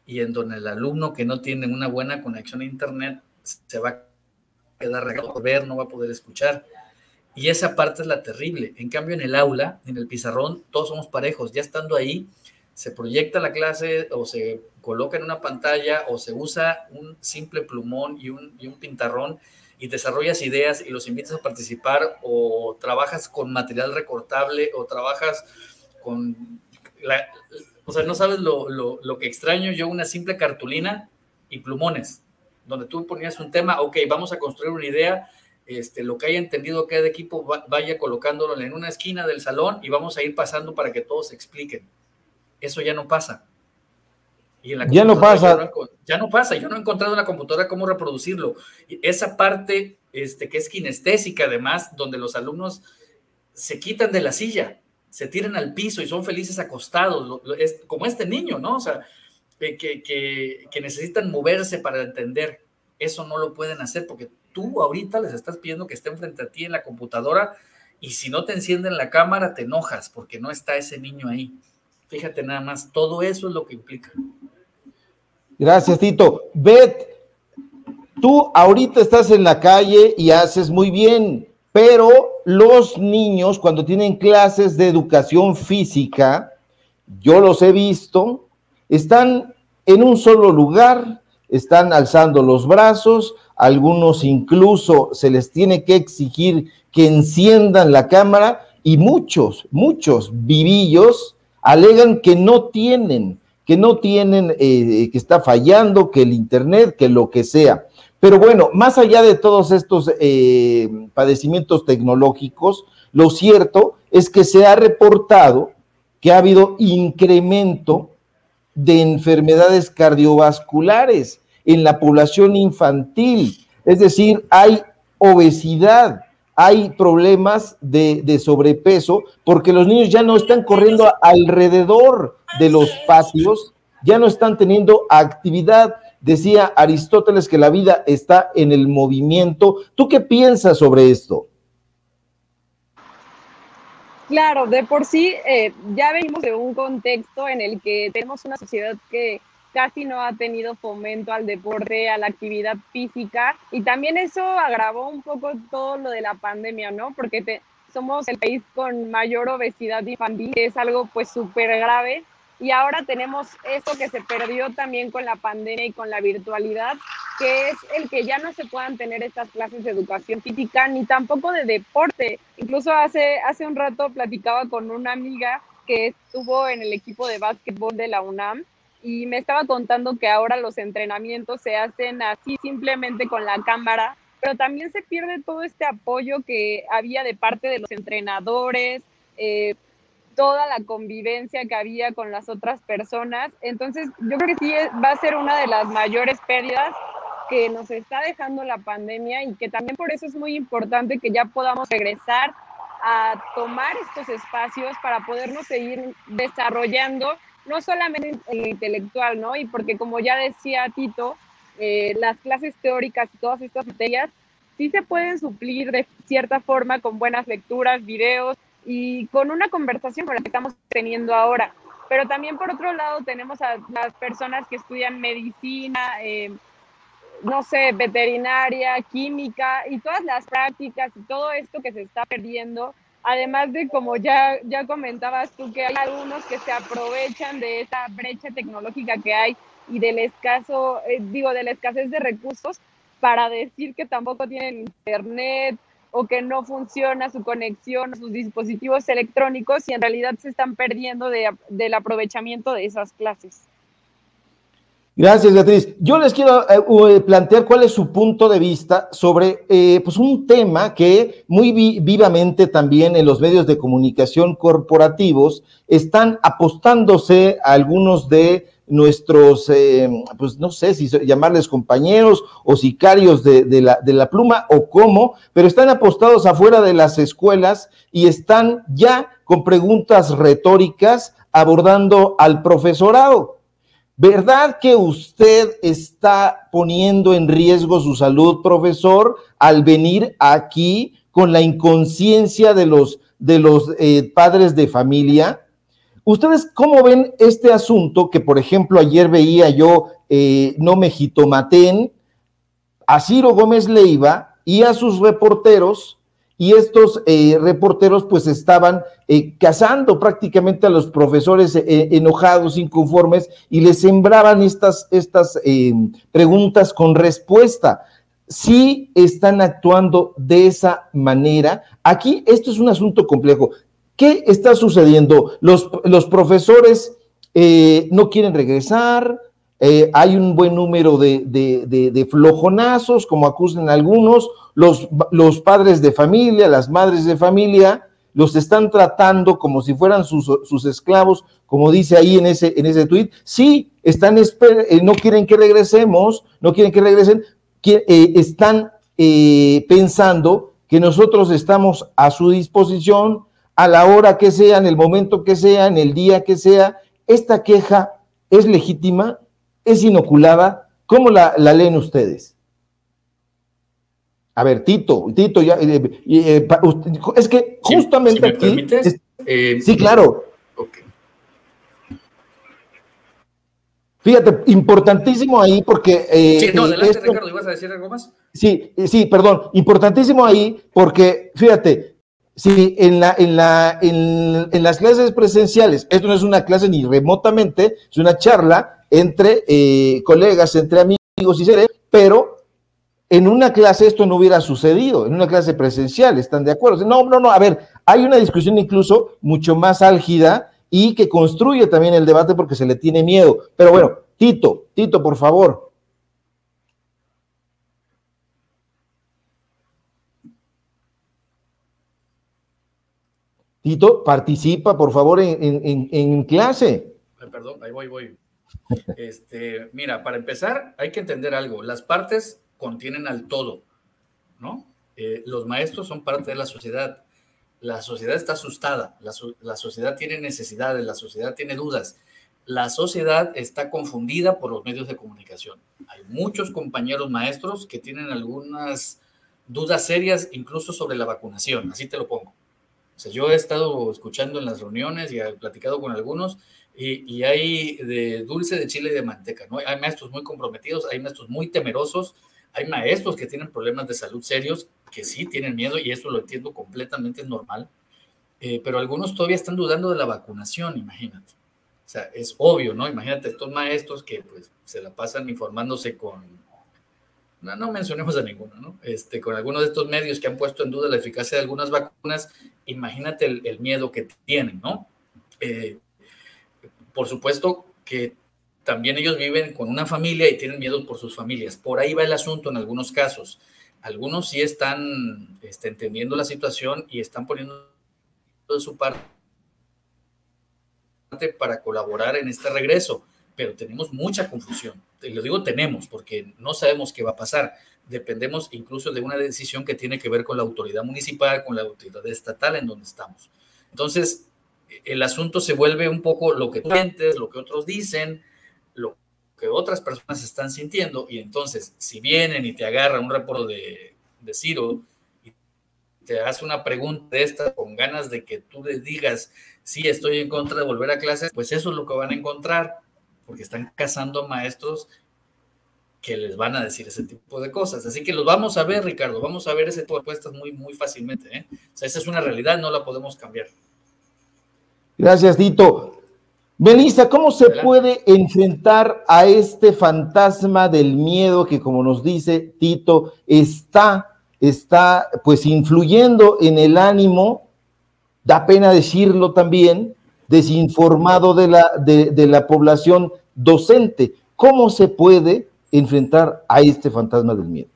y en donde el alumno que no tiene una buena conexión a internet se va a quedar regado por ver, no va a poder escuchar. Y esa parte es la terrible. En cambio, en el aula, en el pizarrón, todos somos parejos. Ya estando ahí, se proyecta la clase o se coloca en una pantalla o se usa un simple plumón y un pintarrón y desarrollas ideas y los invitas a participar, o trabajas con material recortable o trabajas con... o sea, no sabes lo que extraño yo, una simple cartulina y plumones, donde tú ponías un tema, ok, vamos a construir una idea, lo que haya entendido cada equipo vaya colocándolo en una esquina del salón y vamos a ir pasando para que todos se expliquen. Eso ya no pasa. Y en la
ya no pasa.
Ya no pasa. Yo no he encontrado en la computadora cómo reproducirlo. Y esa parte que es kinestésica, además, donde los alumnos se quitan de la silla, se tiran al piso y son felices acostados, como este niño, ¿no? O sea, que necesitan moverse para entender. Eso no lo pueden hacer porque tú ahorita les estás pidiendo que estén frente a ti en la computadora y si no te encienden la cámara te enojas porque no está ese niño ahí. Fíjate nada más, todo eso es lo que implica.
Gracias, Tito. Beth, tú ahorita estás en la calle y haces muy bien, pero los niños cuando tienen clases de educación física, yo los he visto, están en un solo lugar, están alzando los brazos, algunos incluso se les tiene que exigir que enciendan la cámara y muchos vivillos alegan que no tienen, que está fallando, que el internet, que lo que sea. Pero bueno, más allá de todos estos padecimientos tecnológicos, lo cierto es que se ha reportado que ha habido incremento de enfermedades cardiovasculares en la población infantil, es decir, hay obesidad, hay problemas de sobrepeso, porque los niños ya no están corriendo alrededor de los patios, ya no están teniendo actividad. Decía Aristóteles que la vida está en el movimiento. ¿Tú qué piensas sobre esto?
Claro, de por sí ya venimos de un contexto en el que tenemos una sociedad que casi no ha tenido fomento al deporte, a la actividad física, y también eso agravó un poco todo lo de la pandemia, ¿no? Porque somos el país con mayor obesidad infantil, que es algo pues súper grave, y ahora tenemos esto que se perdió también con la pandemia y con la virtualidad, que es el que ya no se puedan tener estas clases de educación física ni tampoco de deporte. Incluso hace un rato platicaba con una amiga que estuvo en el equipo de básquetbol de la UNAM y me estaba contando que ahora los entrenamientos se hacen así simplemente con la cámara, pero también se pierde todo este apoyo que había de parte de los entrenadores, toda la convivencia que había con las otras personas. Entonces yo creo que sí va a ser una de las mayores pérdidas que nos está dejando la pandemia, y que también por eso es muy importante que ya podamos regresar a tomar estos espacios para podernos seguir desarrollando, no solamente en lo intelectual, ¿no? Y porque como ya decía Tito, las clases teóricas y todas estas materias sí se pueden suplir de cierta forma con buenas lecturas, videos y con una conversación como la que estamos teniendo ahora. Pero también por otro lado tenemos a las personas que estudian medicina, no sé, veterinaria, química y todas las prácticas y todo esto que se está perdiendo. Además de, como ya comentabas tú, que hay algunos que se aprovechan de esa brecha tecnológica que hay y del de la escasez de recursos para decir que tampoco tienen internet o que no funciona su conexión, sus dispositivos electrónicos, y en realidad se están perdiendo del aprovechamiento de esas clases.
Gracias, Beatriz. Yo les quiero plantear cuál es su punto de vista sobre pues un tema que muy vivamente también en los medios de comunicación corporativos están apostándose a algunos de nuestros, pues no sé si llamarles compañeros o sicarios de la pluma o cómo, pero están apostados afuera de las escuelas y están ya con preguntas retóricas abordando al profesorado. ¿Verdad que usted está poniendo en riesgo su salud, profesor, al venir aquí con la inconsciencia de los padres de familia? ¿Ustedes cómo ven este asunto que, por ejemplo, ayer veía yo, no me jitomaten, a Ciro Gómez Leiva y a sus reporteros, y estos reporteros pues estaban cazando prácticamente a los profesores enojados, inconformes, y les sembraban estas preguntas con respuesta? Sí están actuando de esa manera. Aquí esto es un asunto complejo. ¿Qué está sucediendo? Los profesores no quieren regresar, hay un buen número de flojonazos, como acusan algunos, los padres de familia, las madres de familia, los están tratando como si fueran sus esclavos, como dice ahí en ese tuit. Sí, no quieren que regresemos, no quieren que regresen, están pensando que nosotros estamos a su disposición a la hora que sea, en el momento que sea, en el día que sea. Esta queja es legítima, es inoculada. ¿Cómo la leen ustedes? A ver, Tito, ya, es que justamente
si me
aquí...
permites,
sí, claro.
Okay.
Fíjate, importantísimo ahí porque...
sí, no, adelante, Ricardo, ¿ibas a decir algo más?
Sí, perdón, importantísimo ahí porque, fíjate, si en las clases presenciales, esto no es una clase ni remotamente, es una charla entre colegas, entre amigos y seres, pero en una clase esto no hubiera sucedido, en una clase presencial, ¿están de acuerdo? No, a ver, hay una discusión incluso mucho más álgida y que construye también el debate porque se le tiene miedo. Pero bueno, Tito, por favor. Tito, participa, por favor, en clase.
Perdón, ahí voy. Mira, para empezar, hay que entender algo. Las partes contienen al todo, ¿no? Los maestros son parte de la sociedad. La sociedad está asustada. La sociedad tiene necesidades. La sociedad tiene dudas. La sociedad está confundida por los medios de comunicación. Hay muchos compañeros maestros que tienen algunas dudas serias, incluso sobre la vacunación. Así te lo pongo. O sea, yo he estado escuchando en las reuniones y he platicado con algunos y hay de dulce, de chile y de manteca, ¿no? Hay maestros muy comprometidos, hay maestros muy temerosos, hay maestros que tienen problemas de salud serios, que sí tienen miedo y eso lo entiendo completamente, es normal, pero algunos todavía están dudando de la vacunación, imagínate. O sea, es obvio, ¿no? Imagínate estos maestros que pues se la pasan informándose no mencionemos a ninguno, ¿no? Con algunos de estos medios que han puesto en duda la eficacia de algunas vacunas, imagínate el miedo que tienen, ¿no? Por supuesto que también ellos viven con una familia y tienen miedo por sus familias. Por ahí va el asunto en algunos casos. Algunos sí están entendiendo la situación y están poniendo de su parte para colaborar en este regreso, pero tenemos mucha confusión. Y lo digo tenemos porque no sabemos qué va a pasar. Dependemos incluso de una decisión que tiene que ver con la autoridad municipal, con la autoridad estatal en donde estamos. Entonces, el asunto se vuelve un poco lo que tú sientes, lo que otros dicen, lo que otras personas están sintiendo, y entonces, si vienen y te agarran un reporte de Ciro y te hace una pregunta de esta con ganas de que tú le digas, sí, estoy en contra de volver a clases, pues eso es lo que van a encontrar, porque están cazando a maestros que les van a decir ese tipo de cosas. Así que los vamos a ver, Ricardo, vamos a ver ese tipo de respuestas muy, muy fácilmente, ¿eh? O sea, esa es una realidad, no la podemos cambiar.
Gracias, Tito. Melissa, ¿cómo se puede enfrentar a este fantasma del miedo que, como nos dice Tito, está pues influyendo en el ánimo, da pena decirlo también, desinformado de la población docente? ¿Cómo se puede enfrentar a este fantasma del miedo?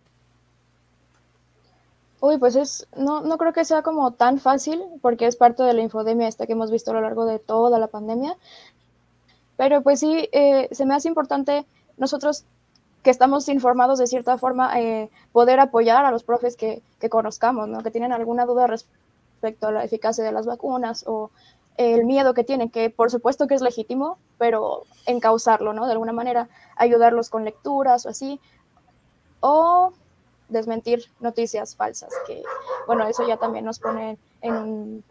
Uy, pues no creo que sea como tan fácil, porque es parte de la infodemia esta que hemos visto a lo largo de toda la pandemia. Pero pues sí, se me hace importante nosotros que estamos informados de cierta forma, poder apoyar a los profes que conozcamos, ¿no? Que tienen alguna duda respecto a la eficacia de las vacunas o el miedo que tienen, que por supuesto que es legítimo, pero encauzarlo, ¿no? De alguna manera, ayudarlos con lecturas o así, o desmentir noticias falsas, que bueno, eso ya también nos pone en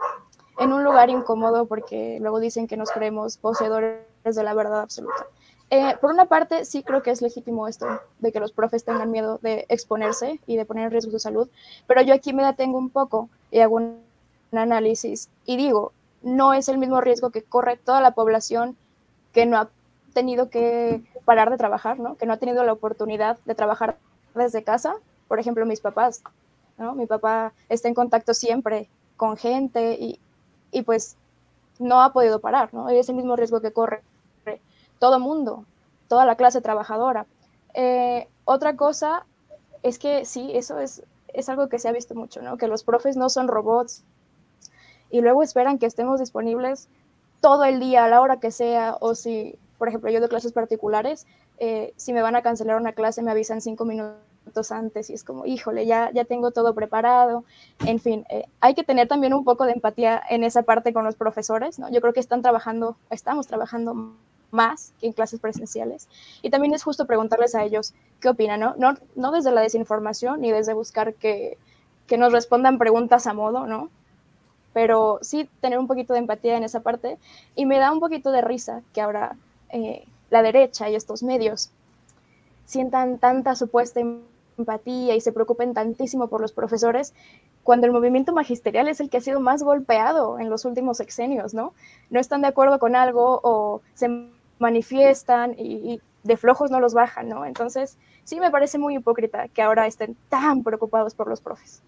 en un lugar incómodo porque luego dicen que nos creemos poseedores de la verdad absoluta. Por una parte, sí creo que es legítimo esto, de que los profes tengan miedo de exponerse y de poner en riesgo su salud, pero yo aquí me detengo un poco y hago un análisis y digo, no es el mismo riesgo que corre toda la población que no ha tenido que parar de trabajar, ¿no? Que no ha tenido la oportunidad de trabajar desde casa. Por ejemplo, mis papás, ¿no? Mi papá está en contacto siempre con gente y pues no ha podido parar, ¿no? Es el mismo riesgo que corre todo mundo, toda la clase trabajadora. Otra cosa es que sí, eso es algo que se ha visto mucho, ¿no? Que los profes no son robots y luego esperan que estemos disponibles todo el día, a la hora que sea, o si, por ejemplo, yo doy clases particulares, si me van a cancelar una clase me avisan 5 minutos antes y es como, híjole, ya tengo todo preparado. En fin, hay que tener también un poco de empatía en esa parte con los profesores, ¿no? Yo creo que estamos trabajando más que en clases presenciales. Y también es justo preguntarles a ellos qué opinan, ¿no? No desde la desinformación ni desde buscar que nos respondan preguntas a modo, ¿no? Pero sí tener un poquito de empatía en esa parte. Y me da un poquito de risa que ahora la derecha y estos medios sientan tanta supuesta empatía y se preocupen tantísimo por los profesores, cuando el movimiento magisterial es el que ha sido más golpeado en los últimos sexenios, ¿no? No están de acuerdo con algo o se manifiestan y de flojos no los bajan, ¿no? Entonces, sí me parece muy hipócrita que ahora estén tan preocupados por los profes.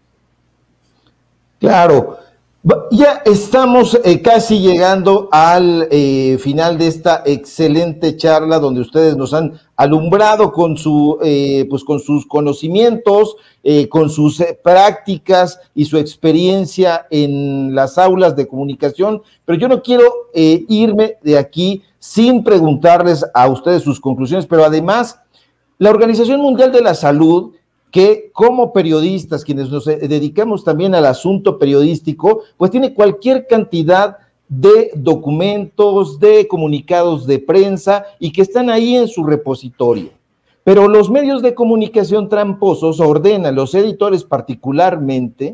Claro, ya estamos casi llegando al final de esta excelente charla donde ustedes nos han alumbrado con pues con sus conocimientos, con sus prácticas y su experiencia en las aulas de comunicación, pero yo no quiero irme de aquí sin preguntarles a ustedes sus conclusiones, pero además la Organización Mundial de la Salud, que como periodistas, quienes nos dedicamos también al asunto periodístico, pues tiene cualquier cantidad de documentos, de comunicados de prensa y que están ahí en su repositorio. Pero los medios de comunicación tramposos ordenan, los editores particularmente,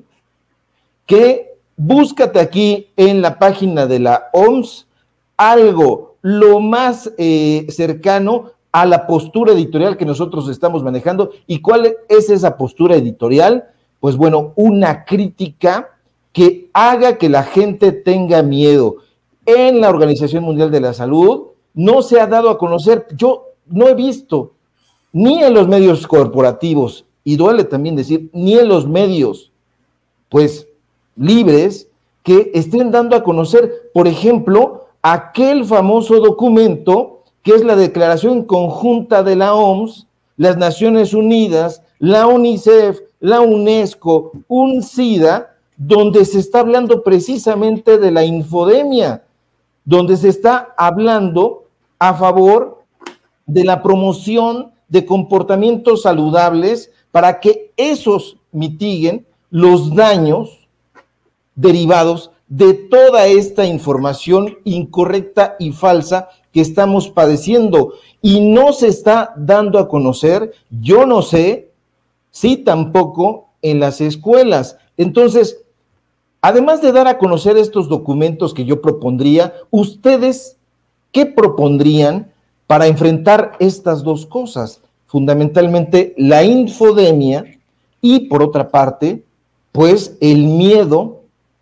que búscate aquí en la página de la OMS algo lo más cercano a la postura editorial que nosotros estamos manejando. ¿Y cuál es esa postura editorial? Pues bueno, una crítica que haga que la gente tenga miedo. En la Organización Mundial de la Salud no se ha dado a conocer, yo no he visto ni en los medios corporativos, y duele también decir, ni en los medios, pues, libres, que estén dando a conocer, por ejemplo, aquel famoso documento que es la Declaración Conjunta de la OMS, las Naciones Unidas, la UNICEF, la UNESCO, UNCIDA, donde se está hablando precisamente de la infodemia, donde se está hablando a favor de la promoción de comportamientos saludables para que esos mitiguen los daños derivados de toda esta información incorrecta y falsa que estamos padeciendo, y no se está dando a conocer, yo no sé si tampoco en las escuelas. Entonces, además de dar a conocer estos documentos que yo propondría, ¿ustedes qué propondrían para enfrentar estas dos cosas? Fundamentalmente la infodemia y, por otra parte, pues el miedo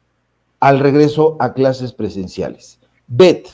al regreso a clases presenciales. Beth.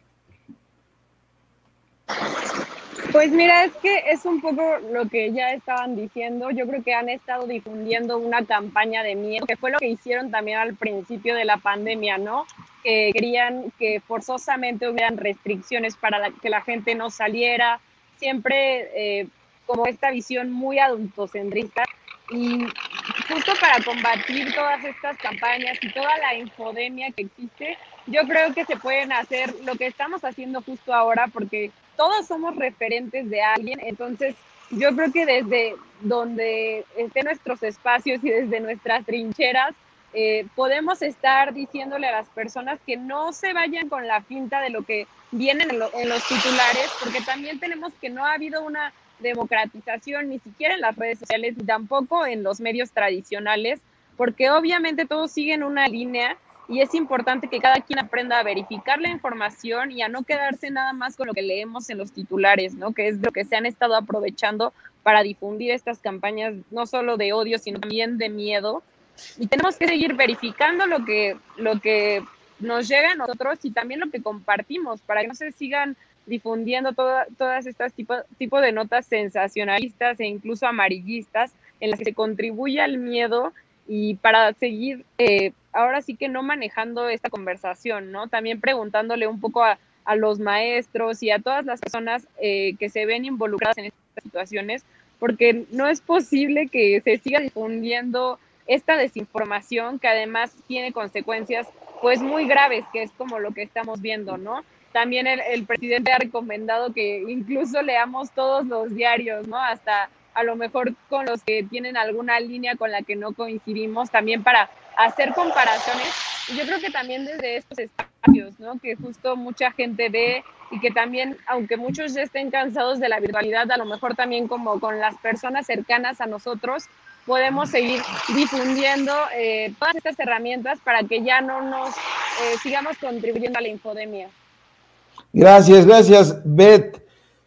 Pues mira, es que es un poco lo que ya estaban diciendo. Yo creo que han estado difundiendo una campaña de miedo, que fue lo que hicieron también al principio de la pandemia, ¿no? Que querían que forzosamente hubieran restricciones para que la gente no saliera, siempre como esta visión muy adultocentrista. Y justo para combatir todas estas campañas y toda la infodemia que existe, yo creo que se pueden hacer lo que estamos haciendo justo ahora, porque todos somos referentes de alguien. Entonces yo creo que desde donde estén nuestros espacios y desde nuestras trincheras, podemos estar diciéndole a las personas que no se vayan con la finta de lo que vienen en los titulares, porque también tenemos que no ha habido una democratización ni siquiera en las redes sociales, ni tampoco en los medios tradicionales, porque obviamente todos siguen una línea y es importante que cada quien aprenda a verificar la información y a no quedarse nada más con lo que leemos en los titulares, ¿no? Que es lo que se han estado aprovechando para difundir estas campañas, no solo de odio, sino también de miedo. Y tenemos que seguir verificando lo que nos llega a nosotros y también lo que compartimos, para que no se sigan difundiendo todas estas tipo de notas sensacionalistas e incluso amarillistas en las que se contribuye al miedo, y para seguir ahora sí que no manejando esta conversación, ¿no? También preguntándole un poco a los maestros y a todas las personas que se ven involucradas en estas situaciones, porque no es posible que se siga difundiendo esta desinformación que además tiene consecuencias pues muy graves, que es como lo que estamos viendo, ¿no? También el presidente ha recomendado que incluso leamos todos los diarios, ¿no? Hasta a lo mejor con los que tienen alguna línea con la que no coincidimos, también para hacer comparaciones. Y yo creo que también desde estos espacios, ¿no? Que justo mucha gente ve, y que también, aunque muchos ya estén cansados de la virtualidad, a lo mejor también como con las personas cercanas a nosotros, podemos seguir difundiendo todas estas herramientas para que ya no nos sigamos contribuyendo a la infodemia.
Gracias, Beth.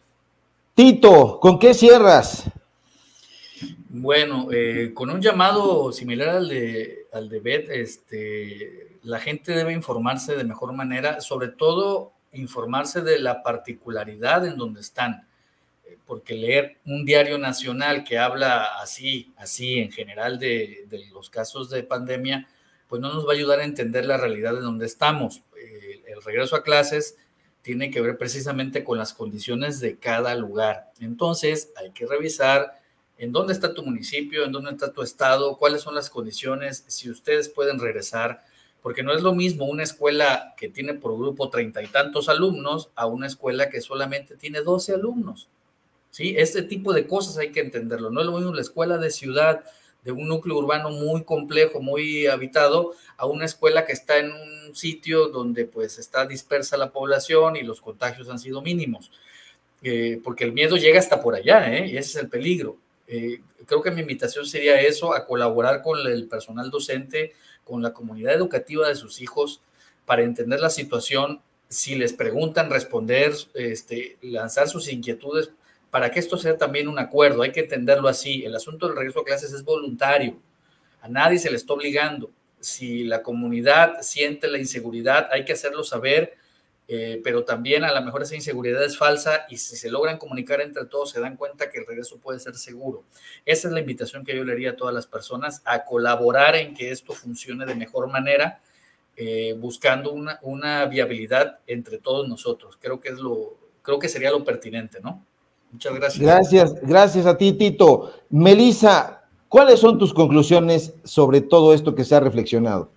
Tito, ¿con qué cierras?
Bueno, con un llamado similar al de Beth, la gente debe informarse de mejor manera, sobre todo informarse de la particularidad en donde están, porque leer un diario nacional que habla así en general de los casos de pandemia, pues no nos va a ayudar a entender la realidad de donde estamos. El regreso a clases tiene que ver precisamente con las condiciones de cada lugar. Entonces, hay que revisar en dónde está tu municipio, en dónde está tu estado, cuáles son las condiciones, si ustedes pueden regresar, porque no es lo mismo una escuela que tiene por grupo 30 y tantos alumnos a una escuela que solamente tiene 12 alumnos. ¿Sí? Este tipo de cosas hay que entenderlo. No es lo mismo la escuela de ciudad, de un núcleo urbano muy complejo, muy habitado, a una escuela que está en un sitio donde pues está dispersa la población y los contagios han sido mínimos, porque el miedo llega hasta por allá, y ese es el peligro. Creo que mi invitación sería eso, a colaborar con el personal docente, con la comunidad educativa de sus hijos, para entender la situación. Si les preguntan, responder, lanzar sus inquietudes, para que esto sea también un acuerdo. Hay que entenderlo así. El asunto del regreso a clases es voluntario. A nadie se le está obligando. Si la comunidad siente la inseguridad, hay que hacerlo saber, pero también a lo mejor esa inseguridad es falsa, y si se logran comunicar entre todos, se dan cuenta que el regreso puede ser seguro. Esa es la invitación que yo le haría a todas las personas, a colaborar en que esto funcione de mejor manera, buscando una viabilidad entre todos nosotros. Creo que sería lo pertinente, ¿no? Muchas gracias.
Gracias a ti, Tito. Melissa, ¿cuáles son tus conclusiones sobre todo esto que se ha reflexionado?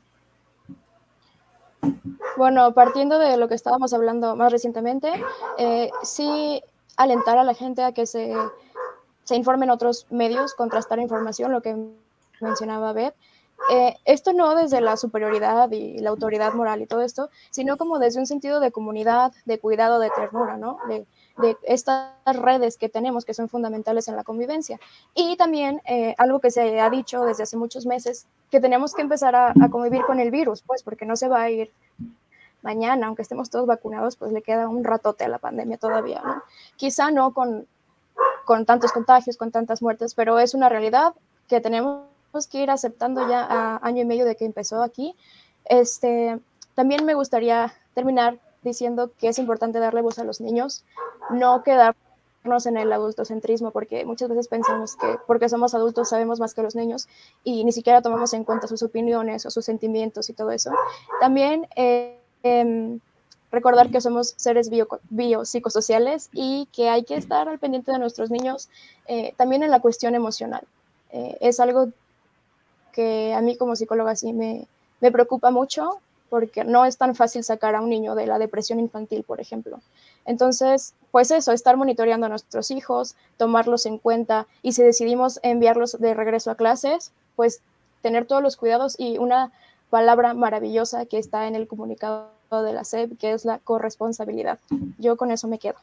Bueno, partiendo de lo que estábamos hablando más recientemente, sí alentar a la gente a que se informen otros medios, contrastar información, lo que mencionaba Beth. Esto no desde la superioridad y la autoridad moral y todo esto, sino como desde un sentido de comunidad, de cuidado, de ternura, ¿no? De estas redes que tenemos, que son fundamentales en la convivencia. Y también algo que se ha dicho desde hace muchos meses, que tenemos que empezar a convivir con el virus, pues porque no se va a ir mañana, aunque estemos todos vacunados, pues le queda un ratote a la pandemia todavía, ¿no? Quizá no con tantos contagios, con tantas muertes, pero es una realidad que tenemos que ir aceptando ya a año y medio de que empezó aquí. También me gustaría terminar diciendo que es importante darle voz a los niños, no quedarnos en el adultocentrismo, porque muchas veces pensamos que porque somos adultos sabemos más que los niños y ni siquiera tomamos en cuenta sus opiniones o sus sentimientos y todo eso. También recordar que somos seres biopsicosociales y que hay que estar al pendiente de nuestros niños, también en la cuestión emocional. Es algo que a mí como psicóloga sí me preocupa mucho, porque no es tan fácil sacar a un niño de la depresión infantil, por ejemplo. Entonces, pues eso, estar monitoreando a nuestros hijos, tomarlos en cuenta, y si decidimos enviarlos de regreso a clases, pues tener todos los cuidados, y una palabra maravillosa que está en el comunicado de la SEP, que es la corresponsabilidad. Yo con eso me quedo.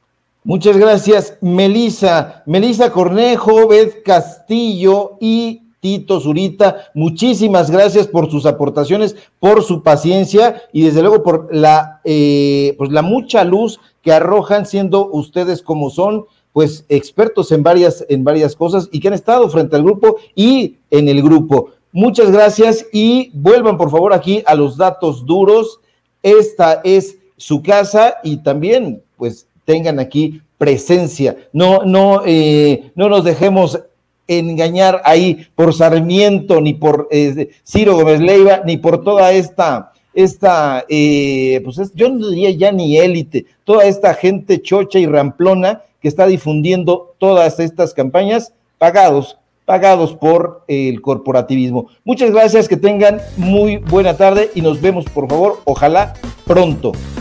Muchas gracias, Melissa. Melissa Cornejo, Beth Castillo y Tito, Zurita, muchísimas gracias por sus aportaciones, por su paciencia y desde luego por la mucha luz que arrojan, siendo ustedes como son, pues expertos en varias cosas y que han estado frente al grupo y en el grupo. Muchas gracias y vuelvan por favor aquí a los datos duros. Esta es su casa y también pues tengan aquí presencia. No nos dejemos engañar ahí por Sarmiento, ni por Ciro Gómez Leiva, ni por toda esta yo no diría ya ni élite, toda esta gente chocha y ramplona que está difundiendo todas estas campañas pagados por el corporativismo. Muchas gracias, que tengan muy buena tarde y nos vemos, por favor, ojalá pronto.